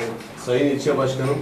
Sayın İlçe Başkanım,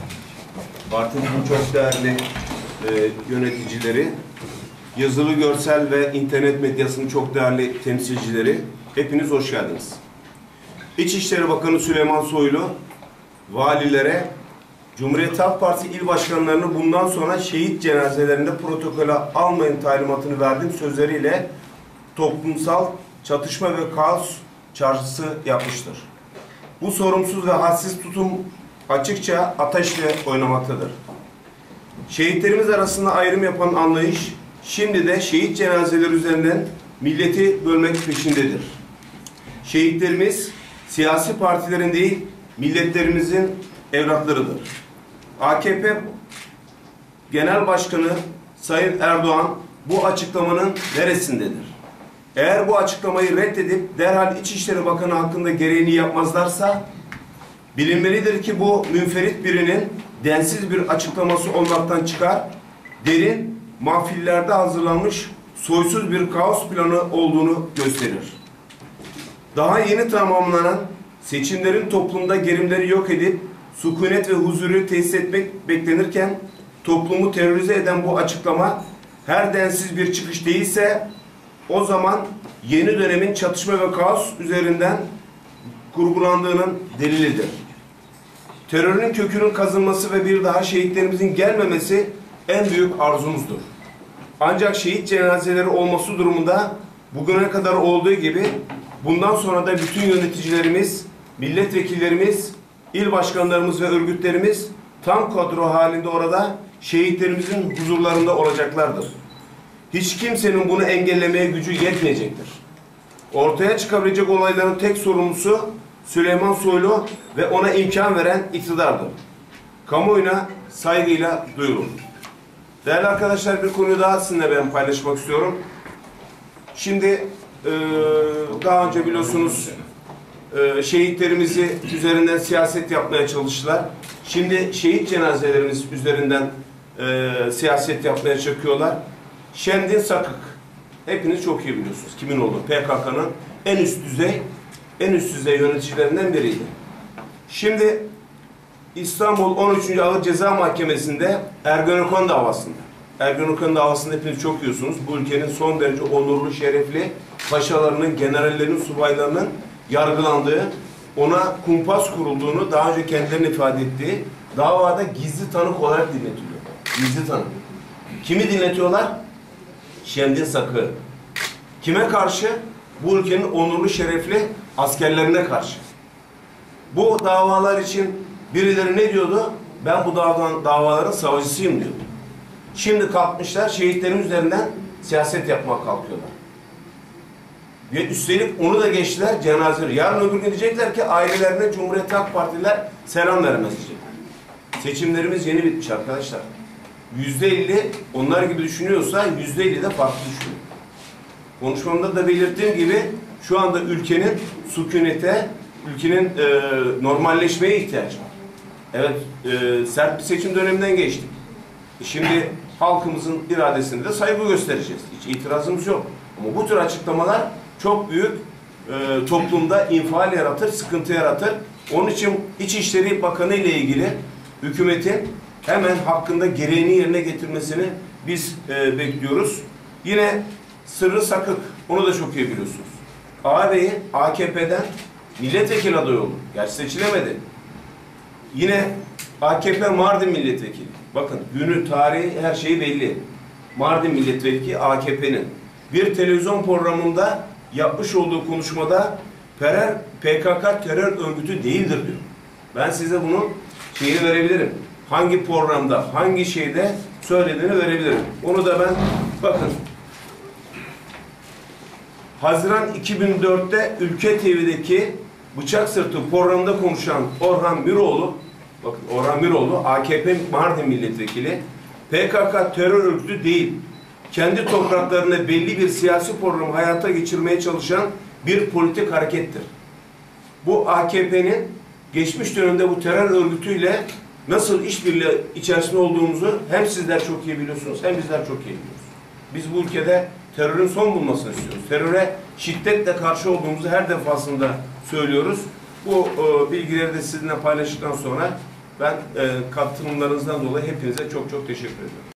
partimizin çok değerli yöneticileri, yazılı, görsel ve internet medyasının çok değerli temsilcileri, hepiniz hoş geldiniz. İçişleri Bakanı Süleyman Soylu, valilere, Cumhuriyet Halk Partisi il başkanlarını bundan sonra şehit cenazelerinde protokole almayın talimatını verdiğim sözleriyle toplumsal çatışma ve kaos çağrısı yapmıştır. Bu sorumsuz ve hadsiz tutum açıkça ateşle oynamaktadır. Şehitlerimiz arasında ayrım yapan anlayış, şimdi de şehit cenazeleri üzerinden milleti bölmek peşindedir. Şehitlerimiz siyasi partilerin değil, milletlerimizin evlatlarıdır. AKP Genel Başkanı Sayın Erdoğan bu açıklamanın neresindedir? Eğer bu açıklamayı reddedip derhal İçişleri Bakanı hakkında gereğini yapmazlarsa, bilinmelidir ki bu münferit birinin densiz bir açıklaması olmaktan çıkar, derin mahfillerde hazırlanmış soysuz bir kaos planı olduğunu gösterir. Daha yeni tamamlanan seçimlerin toplumda gerimleri yok edip sükunet ve huzuru tesis etmek beklenirken toplumu terörize eden bu açıklama her densiz bir çıkış değilse o zaman yeni dönemin çatışma ve kaos üzerinden kurgulandığının delilidir. Terörün kökünün kazınması ve bir daha şehitlerimizin gelmemesi en büyük arzumuzdur. Ancak şehit cenazeleri olması durumunda bugüne kadar olduğu gibi bundan sonra da bütün yöneticilerimiz, milletvekillerimiz, il başkanlarımız ve örgütlerimiz tam kadro halinde orada şehitlerimizin huzurlarında olacaklardır. Hiç kimsenin bunu engellemeye gücü yetmeyecektir. Ortaya çıkabilecek olayların tek sorumlusu Süleyman Soylu ve ona imkan veren iktidardır. Kamuoyuna saygıyla duyurun. Değerli arkadaşlar, bir konuyu daha sizinle ben paylaşmak istiyorum. Şimdi daha önce biliyorsunuz şehitlerimizi üzerinden siyaset yapmaya çalıştılar. Şimdi şehit cenazelerimiz üzerinden siyaset yapmaya çekiyorlar. Şendin Sakık. Hepiniz çok iyi biliyorsunuz kimin olduğunu. PKK'nın en üst düzey yöneticilerinden biriydi. Şimdi İstanbul 13. Ağır Ceza Mahkemesi'nde Ergenekon davasında hepiniz çok biliyorsunuz. Bu ülkenin son derece onurlu, şerefli paşalarının, generallerinin, subaylarının yargılandığı, ona kumpas kurulduğunu daha önce kendilerinin ifade ettiği davada gizli tanık olarak dinletiliyor. Gizli tanık. Kimi dinletiyorlar? Şendin Sakık'ı. Kime karşı? Bu ülkenin onurlu, şerefli askerlerine karşı. Bu davalar için birileri ne diyordu? Ben bu davaların savcısıyım diyordu. Şimdi kalkmışlar şehitlerin üzerinden siyaset yapmak kalkıyorlar. Ve üstelik onu da geçtiler cenazeleri. Yarın öbür gün diyecekler ki ailelerine Cumhuriyet Halk Partililer selam vermez diyecekler. Seçimlerimiz yeni bitmiş arkadaşlar. %50 onlar gibi düşünüyorsa %50 de farklı düşünüyor. Konuşmamda da belirttiğim gibi şu anda ülkenin sükunete, ülkenin normalleşmeye ihtiyacı var. Evet, sert bir seçim döneminden geçtik. Şimdi halkımızın iradesine de saygı göstereceğiz. Hiç itirazımız yok. Ama bu tür açıklamalar çok büyük toplumda infial yaratır, sıkıntı yaratır. Onun için İçişleri Bakanı ile ilgili hükümetin hemen hakkında gereğini yerine getirmesini biz bekliyoruz. Yine Sırrı Sakık, onu da çok iyi biliyorsunuz. Ağabeyi AKP'den milletvekili adayı oldu. Gerçi seçilemedi. Yine AKP Mardin milletvekili. Bakın günü, tarihi, her şeyi belli. Mardin milletvekili AKP'nin. Bir televizyon programında yapmış olduğu konuşmada PKK terör örgütü değildir diyor. Ben size bunun şeyini verebilirim. Hangi programda, hangi şeyde söylediğini verebilirim. Onu da ben, bakın, Haziran 2004'te Ülke TV'deki Bıçak Sırtı programında konuşan Orhan Miroğlu, bakın Orhan Miroğlu, AKP Mardin milletvekili, PKK terör örgütü değil, kendi topraklarında belli bir siyasi programı hayata geçirmeye çalışan bir politik harekettir. Bu AKP'nin geçmiş dönemde bu terör örgütüyle nasıl işbirliği içerisinde olduğumuzu hem sizler çok iyi biliyorsunuz, hem bizler çok iyi biliyoruz. Biz bu ülkede terörün son bulmasını istiyoruz. Teröre şiddetle karşı olduğumuzu her defasında söylüyoruz. Bu bilgileri de sizinle paylaştıktan sonra ben katılımlarınızdan dolayı hepinize çok çok teşekkür ederim.